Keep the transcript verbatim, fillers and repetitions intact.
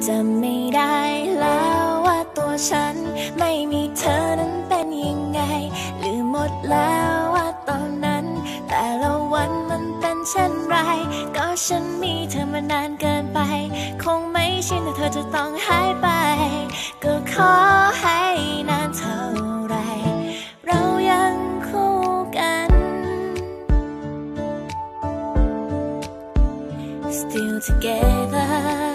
จำไม่ได้แล้วว่าตัวฉันไม่มีเธอนั้นเป็นยังไงลืมหมดแล้วว่าตอนนั้นแต่ละวันมันเป็นเช่นไรก็ฉันมีเธอมานานเกินไปคงไม่ชินถ้าเธอจะต้องหายไปก็ขอให้นานเท่าไรเรายังคู่กัน Still together